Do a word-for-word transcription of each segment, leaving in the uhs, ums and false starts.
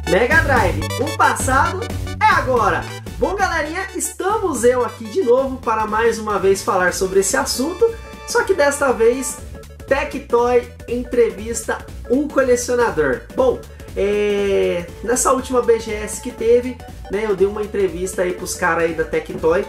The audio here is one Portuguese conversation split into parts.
Mega Drive, o passado é agora! Bom, galerinha, estamos eu aqui de novo para mais uma vez falar sobre esse assunto, só que desta vez Tectoy entrevista um colecionador. Bom, é... nessa última B G S que teve, né, eu dei uma entrevista aí pros caras aí da Tectoy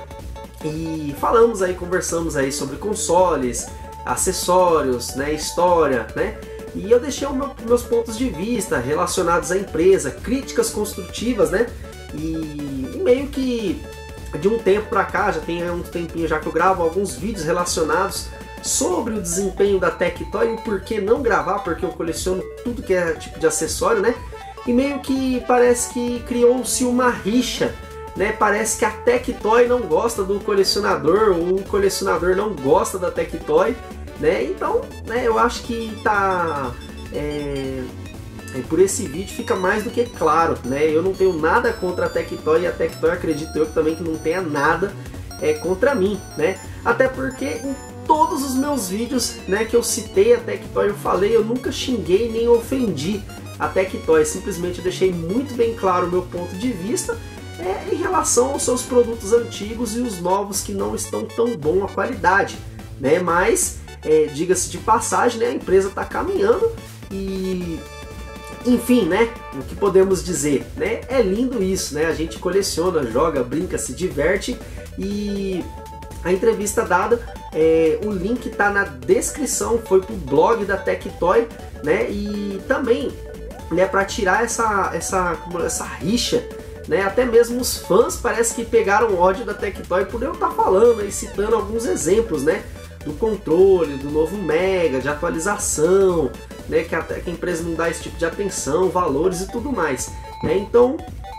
e falamos aí, conversamos aí sobre consoles, acessórios, né, história, né? E eu deixei os meu, meus pontos de vista relacionados à empresa, críticas construtivas, né? E, e meio que de um tempo pra cá, já tem um tempinho já que eu gravo alguns vídeos relacionados sobre o desempenho da Tectoy e o porquê não gravar, porque eu coleciono tudo que é tipo de acessório, né? E meio que parece que criou-se uma rixa, né? Parece que a Tectoy não gosta do colecionador, ou o colecionador não gosta da Tectoy, né? Então, né, eu acho que tá é, é, por esse vídeo fica mais do que claro, né? Eu não tenho nada contra a Tectoy e a Tectoy, acredito eu também que não tenha nada é, contra mim, né? Até porque em todos os meus vídeos, né, que eu citei a Tectoy, eu falei, eu nunca xinguei nem ofendi a Tectoy, simplesmente eu deixei muito bem claro o meu ponto de vista é, em relação aos seus produtos antigos e os novos que não estão tão bom a qualidade, né? Mas É, diga-se de passagem, né, a empresa está caminhando e, enfim, né, o que podemos dizer, né, é lindo isso, né, a gente coleciona, joga, brinca, se diverte e a entrevista dada, é, o link está na descrição, foi pro blog da Tectoy, né, e também, né, para tirar essa, essa, essa rixa, né, até mesmo os fãs parece que pegaram ódio da Tectoy por eu estar tá falando e citando alguns exemplos, né, do controle, do novo Mega, de atualização, né, que, a, que a empresa não dá esse tipo de atenção, valores e tudo mais, né? Então,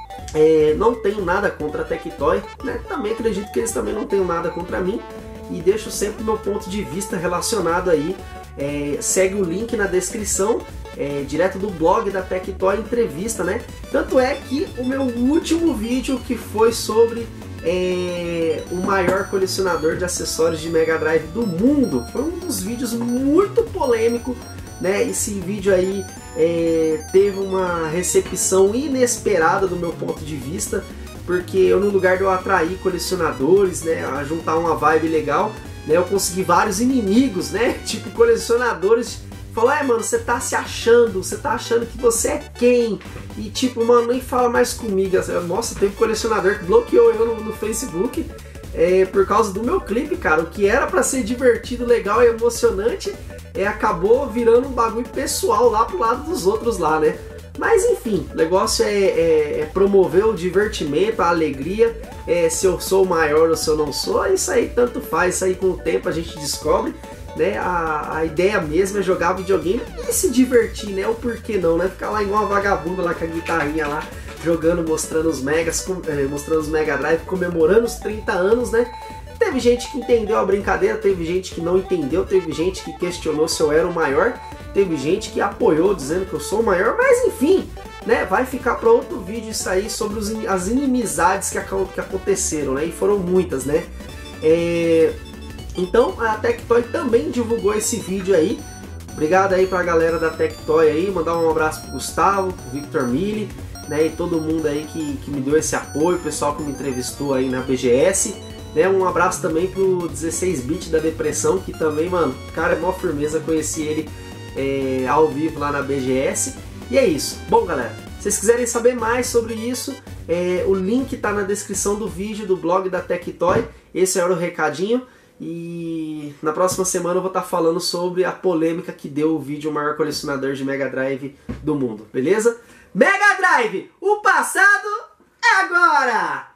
é, não tenho nada contra a Tectoy, né? Também acredito que eles também não tenham nada contra mim e deixo sempre o meu ponto de vista relacionado aí. É, segue o link na descrição, é, direto do blog da Tectoy, entrevista, né? Tanto é que o meu último vídeo, que foi sobre É, o maior colecionador de acessórios de Mega Drive do mundo, foi um dos vídeos muito polêmico, né? Esse vídeo aí é, teve uma recepção inesperada do meu ponto de vista, porque eu, no lugar de eu atrair colecionadores, né, a juntar uma vibe legal, né, eu consegui vários inimigos, né, tipo colecionadores. Falou, é, mano, você tá se achando, você tá achando que você é quem? E tipo, mano, nem fala mais comigo. Nossa, teve colecionador que bloqueou eu no, no Facebook é, por causa do meu clipe, cara. O que era pra ser divertido, legal e emocionante, é, acabou virando um bagulho pessoal lá pro lado dos outros lá, né? Mas enfim, o negócio é, é, é promover o divertimento, a alegria, é, se eu sou maior ou se eu não sou, isso aí tanto faz, isso aí com o tempo a gente descobre. Né, a, a ideia mesmo é jogar videogame e se divertir, né? O porquê não, né? Ficar lá igual uma vagabunda lá com a guitarrinha lá, jogando, mostrando os megas, com, é, mostrando os Mega Drive, comemorando os trinta anos, né? Teve gente que entendeu a brincadeira, teve gente que não entendeu, teve gente que questionou se eu era o maior, teve gente que apoiou dizendo que eu sou o maior, mas enfim, né? Vai ficar para outro vídeo isso aí sobre os, as inimizades que, que aconteceram, né? E foram muitas, né? É... Então a Tectoy também divulgou esse vídeo aí. Obrigado aí pra galera da Tectoy aí, mandar um abraço pro Gustavo, pro Victor Mille, né, e todo mundo aí que, que me deu esse apoio, o pessoal que me entrevistou aí na B G S, né, um abraço também pro dezesseis bit da Depressão, que também, mano, cara, é mó firmeza, conheci ele é, ao vivo lá na B G S, e é isso. Bom, galera, se vocês quiserem saber mais sobre isso, é, o link tá na descrição do vídeo do blog da Tectoy, esse era o recadinho. E na próxima semana eu vou estar falando sobre a polêmica que deu o vídeo O Maior Colecionador de Mega Drive do Mundo, beleza? Mega Drive, o passado é agora!